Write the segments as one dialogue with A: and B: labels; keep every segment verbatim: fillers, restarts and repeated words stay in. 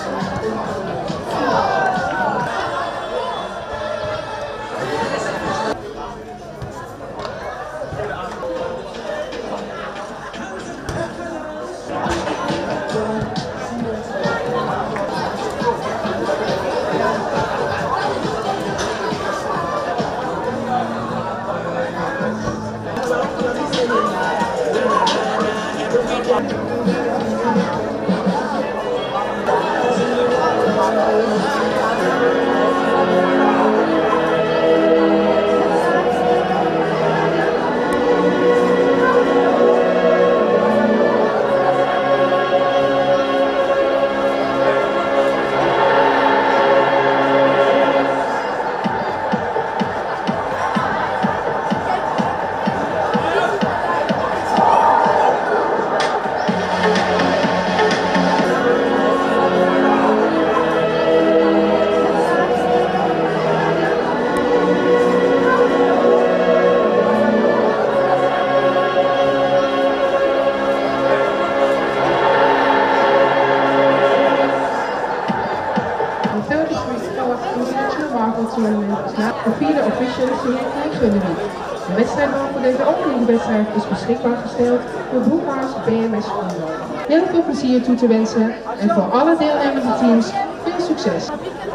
A: De vierde official serie Kleinkundeweek. De wedstrijdbal voor deze openingswedstrijd is beschikbaar gesteld door Broekhuis B M S Groenlo. Heel veel plezier toe te wensen en voor alle deelnemende teams veel succes!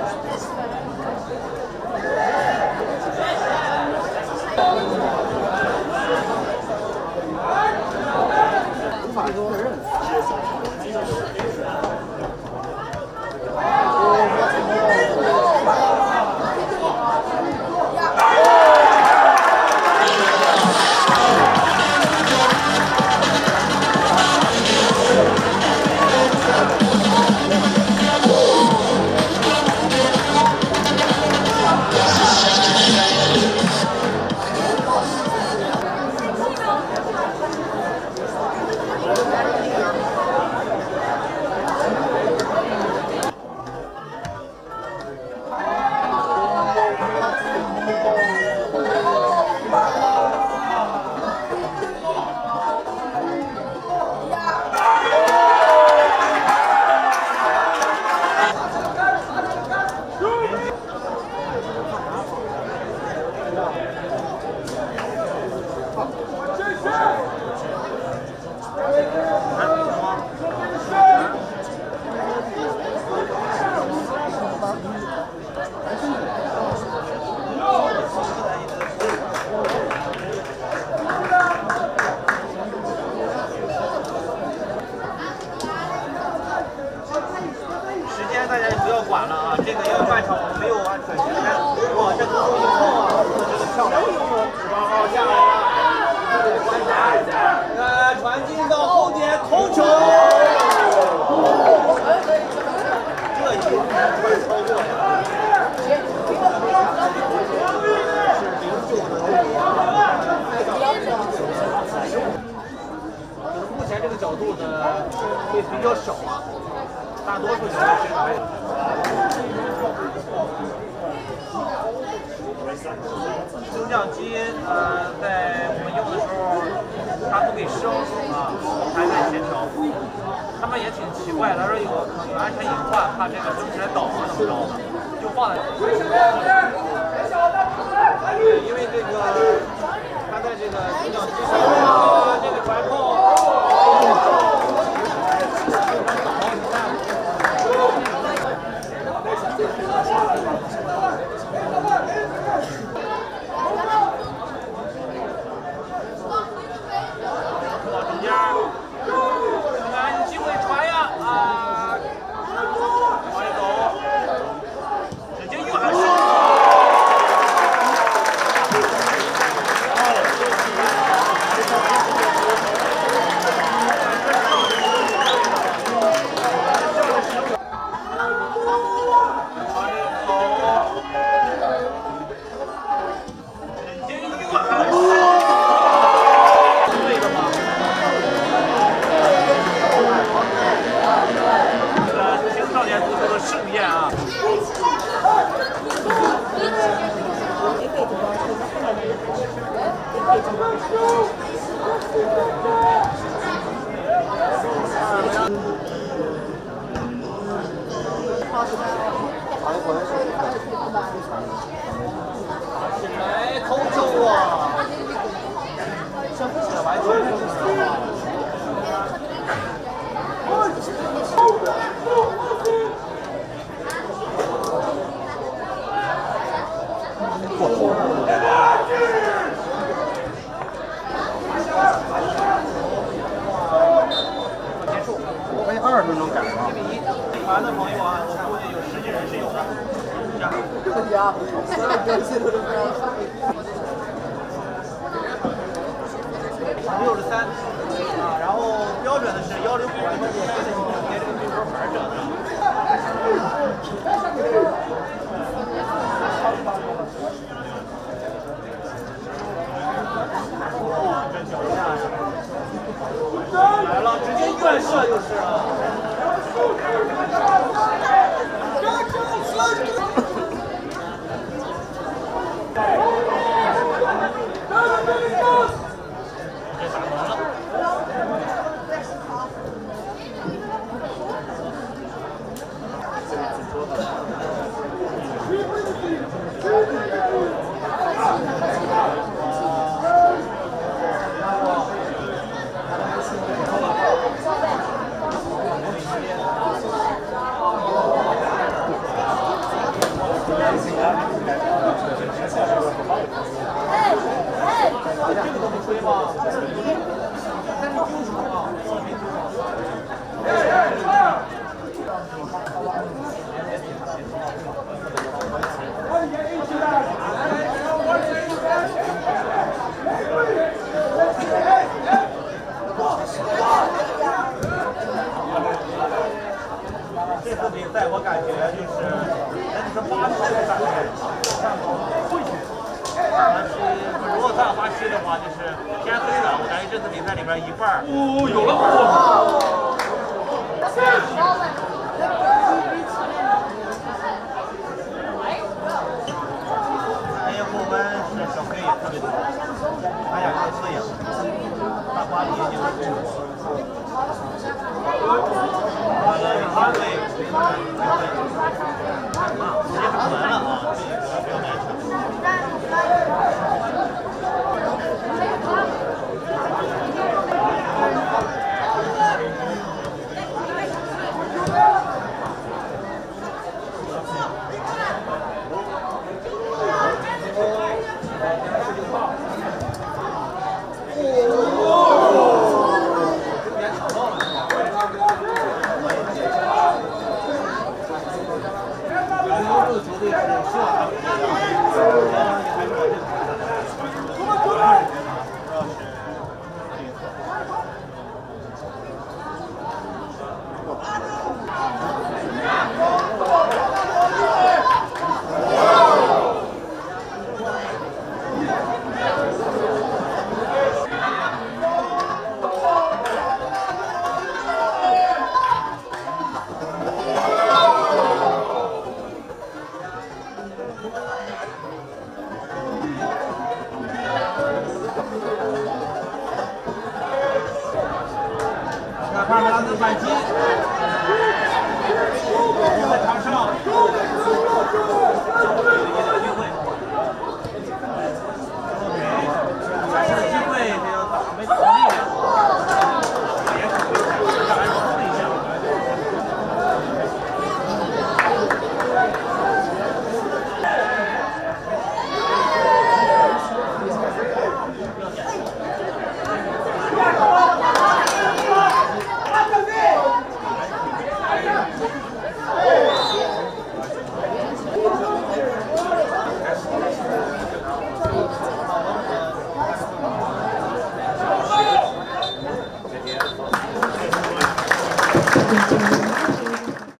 B: 大家就不要管了啊！这个因为半场我们没有完全时间，哇，这个以后啊，这个漂亮十八号下来了，观察，呃，传进到后点头球，这一快操作呀！是零九的，就是目前这个角度呢会比较少啊。 大多数情况下，升降机呃，在我们用的时候，它不给升啊，还在协调。他们也挺奇怪，他说有可能有安全隐患，怕这个升起来倒啊怎么着的，就放在。因为这个它在这个升降机上啊，这个传控。 这
C: 一二都能赶上。
B: 一比一，团的朋友啊，我估计有十几人是有的。
D: 不行，所有东西都是不让看。
B: 六十三啊，然后标准的是幺零五，这个已经贴这个对勾牌整的。这脚下来了，直接远射就是了。这次比赛我感觉就是，那你说巴西的感觉像会去，巴西如果再有巴西的话，就是偏黑的。我感觉这次比赛里边一半哦，有了我。哎呀，后边是小黑也特别多，哎呀，克斯也，大巴黎就是。完了，他对，没错，没错，直接不完了啊！不要勉强。帕梅拉斯反击，在场上。